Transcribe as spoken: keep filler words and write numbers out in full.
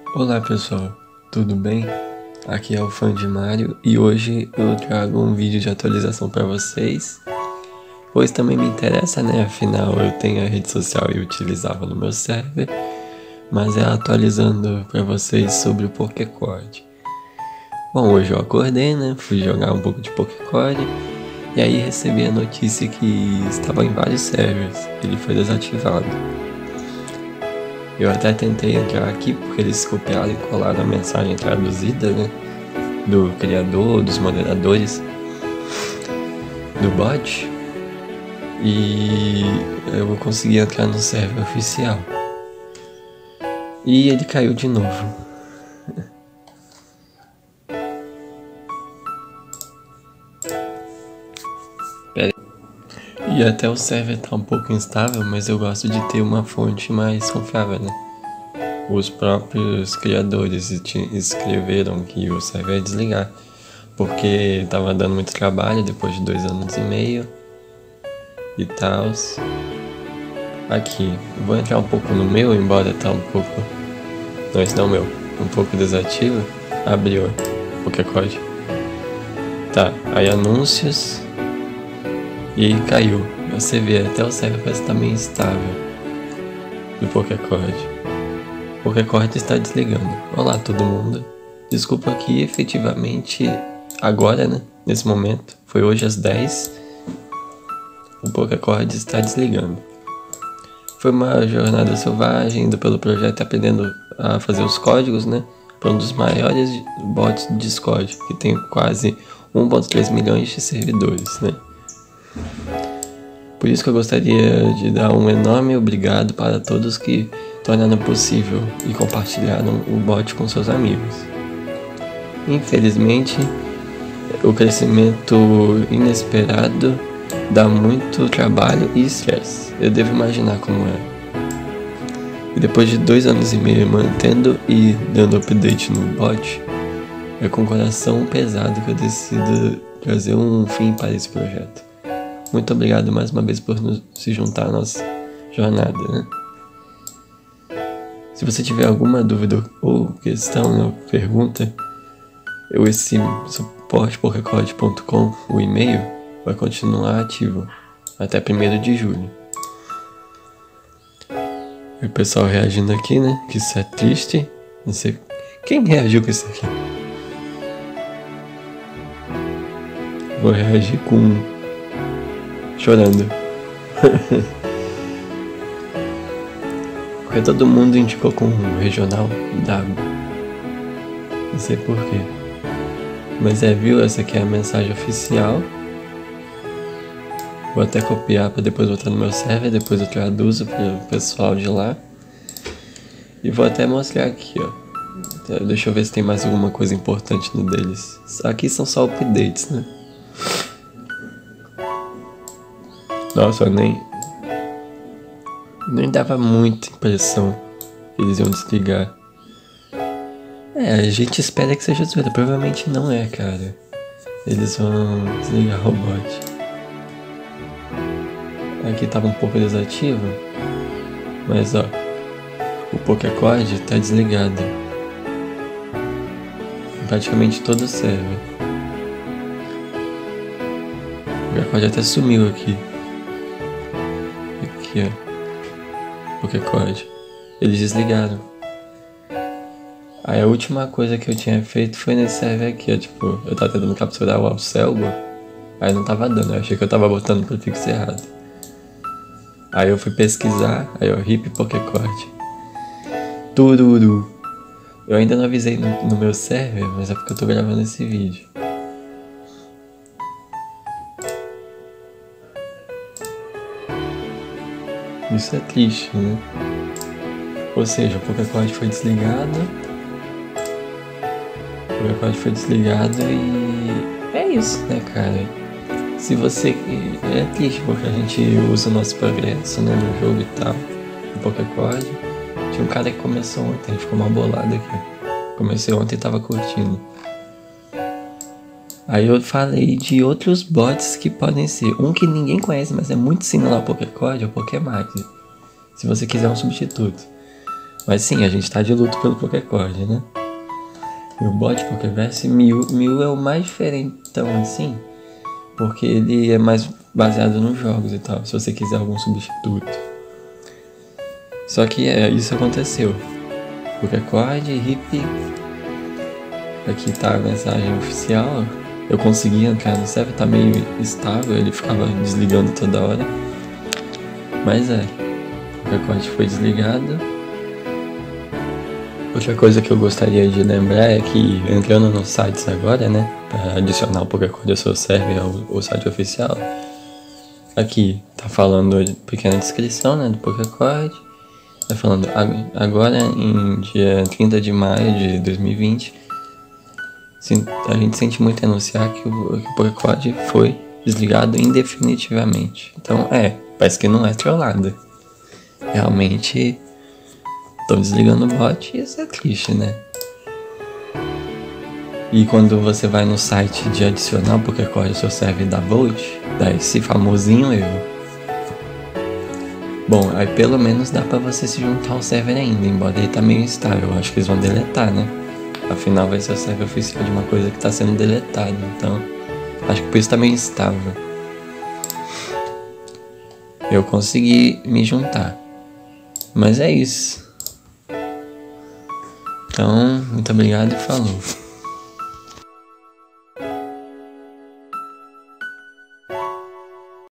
Olá pessoal, tudo bem? Aqui é o Fã de Mario e hoje eu trago um vídeo de atualização para vocês, pois também me interessa, né? Afinal eu tenho a rede social e utilizava no meu server, mas é atualizando para vocês sobre o Pokécord. Bom, hoje eu acordei, né? Fui jogar um pouco de Pokécord e aí recebi a notícia que estava em vários servers, ele foi desativado. Eu até tentei entrar aqui porque eles copiaram e colaram a mensagem traduzida, né, do criador, dos moderadores do bot, e eu consegui entrar no server oficial. E ele caiu de novo. Pera aí. E até o server tá um pouco instável, mas eu gosto de ter uma fonte mais confiável, né? Os próprios criadores escreveram que o server ia desligar, porque tava dando muito trabalho depois de dois anos e meio e tal. Aqui, vou entrar um pouco no meu, embora tá um pouco... Não, esse não é o meu. Um pouco desativo. Abriu o Pokécord. Tá, aí anúncios. E aí caiu. Você vê, até o server parece que tá meio instável do Pokécord. O Pokécord está desligando. Olá todo mundo. Desculpa que efetivamente agora, né? Nesse momento, foi hoje às dez. O Pokécord está desligando. Foi uma jornada selvagem, indo pelo projeto, aprendendo a fazer os códigos, né? Para um dos maiores bots de Discord, que tem quase um vírgula três milhões de servidores, né? Por isso que eu gostaria de dar um enorme obrigado para todos que tornaram possível e compartilharam o bot com seus amigos. Infelizmente, o crescimento inesperado dá muito trabalho e estresse. Eu devo imaginar como é. E depois de dois anos e meio mantendo e dando update no bot, é com o coração pesado que eu decido trazer um fim para esse projeto. Muito obrigado mais uma vez por nos, se juntar à nossa jornada, né? Se você tiver alguma dúvida ou questão, ou pergunta, eu esse suporte pokécord ponto com, o e-mail, vai continuar ativo até primeiro de julho. E o pessoal reagindo aqui, né? Que isso é triste. Não sei quem reagiu com isso aqui. Vou reagir com chorando. Porque todo mundo indicou com um regional d'água. Não sei porquê. Mas é, viu? Essa aqui é a mensagem oficial. Vou até copiar para depois botar no meu server. Depois eu traduzo para o pessoal de lá. E vou até mostrar aqui, ó. Deixa eu ver se tem mais alguma coisa importante no deles. Aqui são só updates, né? Nossa, nem... Nem dava muita impressão que eles iam desligar. É, a gente espera que seja zoeira. Provavelmente não é, cara. Eles vão desligar o bot. Aqui tava um pouco desativo. Mas, ó. O Pokécord tá desligado. Praticamente todo o server. O Pokécord até sumiu aqui. Aqui, ó. Pokécord. Eles desligaram. Aí a última coisa que eu tinha feito foi nesse server aqui, ó. Tipo, eu tava tentando capturar o Alcelgo. Aí não tava dando, eu achei que eu tava botando o prefixo errado. Aí eu fui pesquisar, aí ó, Hip Pokécord. Tururu. Eu ainda não avisei no, no meu server, mas é porque eu tô gravando esse vídeo. Isso é triste, né? Ou seja, o Pokécord foi desligado. O Pokécord foi desligado e... é isso, né, cara? Se você... É triste porque a gente usa o nosso progresso, né, no jogo e tal. No Pokécord. Tinha um cara que começou ontem, a gente ficou mal bolado aqui. Comecei ontem e tava curtindo. Aí eu falei de outros bots que podem ser. Um que ninguém conhece, mas é muito similar ao Pokécord, é o Pokémag. Se você quiser um substituto. Mas sim, a gente tá de luto pelo Pokécord, né? E o bot Pokéverse Mew, Mew é o mais diferentão assim, porque ele é mais baseado nos jogos e tal, se você quiser algum substituto. Só que é, isso aconteceu. Pokécord, Hip. Aqui tá a mensagem oficial. Eu consegui entrar no server, tá meio estável, ele ficava desligando toda hora. Mas é, o Pokécord foi desligado. Outra coisa que eu gostaria de lembrar é que entrando nos sites agora, né, para adicionar o Pokécord ao seu server, ao, ao site oficial, aqui tá falando pequena descrição, né, do Pokécord. Tá falando agora em dia trinta de maio de dois mil e vinte, a gente sente muito anunciar que o, que o Pokécord foi desligado indefinitivamente. Então é, parece que não é trollada. Realmente estão desligando o bot e isso é triste, né? E quando você vai no site de adicionar o Pokécord ao seu server da Volt, dá esse famosinho erro. Bom, aí pelo menos dá pra você se juntar ao server ainda, embora ele tá meio instável. Acho que eles vão deletar, né? Afinal vai ser o server oficial de uma coisa que tá sendo deletada, então acho que por isso tá meio instável. Eu consegui me juntar. Mas é isso. Então, muito obrigado e falou.